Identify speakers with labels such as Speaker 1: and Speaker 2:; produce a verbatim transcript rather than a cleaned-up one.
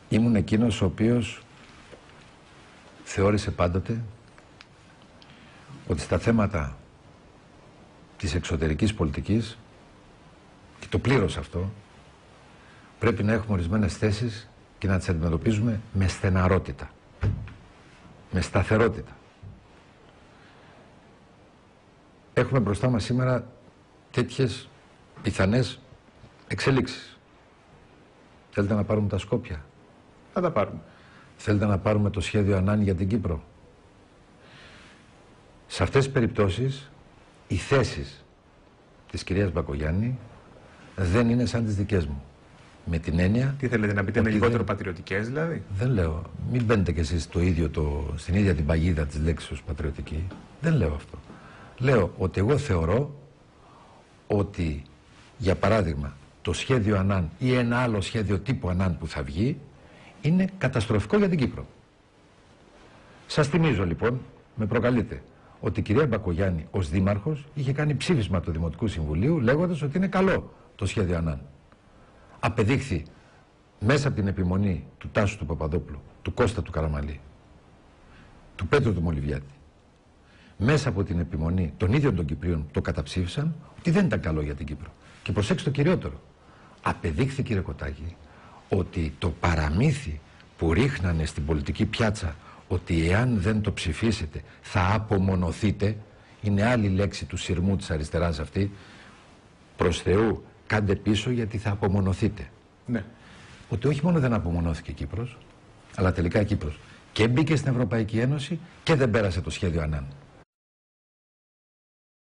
Speaker 1: Ήμουν εκείνος ο οποίος θεώρησε πάντοτε ότι στα θέματα της εξωτερικής πολιτικής, και το πλήρωσε αυτό, πρέπει να έχουμε ορισμένες θέσεις και να τις αντιμετωπίζουμε με στεναρότητα, με σταθερότητα. Έχουμε μπροστά μας σήμερα τέτοιες πιθανές εξελίξεις. Θέλετε να πάρουμε τα Σκόπια?
Speaker 2: Θα τα πάρουμε.
Speaker 1: Θέλετε να πάρουμε το σχέδιο Ανάν για την Κύπρο? Σε αυτές τις περιπτώσεις, οι θέσεις της κυρίας Μπακογιάννη δεν είναι σαν τις δικές μου. Με την έννοια...
Speaker 2: Τι θέλετε να πείτε, είναι λιγότερο δεν... πατριωτικές δηλαδή? Δεν
Speaker 1: λέω. Μην μπαίνετε κι εσείς το ίδιο το, στην ίδια την παγίδα της λέξης ως πατριωτική. Δεν λέω αυτό. Λέω ότι εγώ θεωρώ ότι, για παράδειγμα, το σχέδιο Ανάν ή ένα άλλο σχέδιο τύπου Ανάν που θα βγει είναι καταστροφικό για την Κύπρο. Σας θυμίζω λοιπόν, με προκαλείτε, ότι η κυρία Μπακογιάννη ως δήμαρχος είχε κάνει ψήφισμα του Δημοτικού Συμβουλίου λέγοντας ότι είναι καλό το σχέδιο Ανάν. Απεδείχθη μέσα από την επιμονή του Τάσου του Παπαδόπουλου, του Κώστα του Καραμαλή, του Πέτρου του Μολυβιάτη, μέσα από την επιμονή των ίδιων των Κυπρίων που το καταψήφισαν, ότι δεν ήταν καλό για την Κύπρο. Και προσέξτε το κυριότερο. Απεδείχθη, κύριε Κοτάκη, ότι το παραμύθι που ρίχνανε στην πολιτική πιάτσα ότι εάν δεν το ψηφίσετε θα απομονωθείτε, είναι άλλη λέξη του σειρμού της αριστεράς αυτή, προς Θεού κάντε πίσω γιατί θα απομονωθείτε.
Speaker 2: Ναι.
Speaker 1: Ότι όχι μόνο δεν απομονώθηκε η Κύπρος, αλλά τελικά η Κύπρος και μπήκε στην Ευρωπαϊκή Ένωση και δεν πέρασε το σχέδιο Ανάν.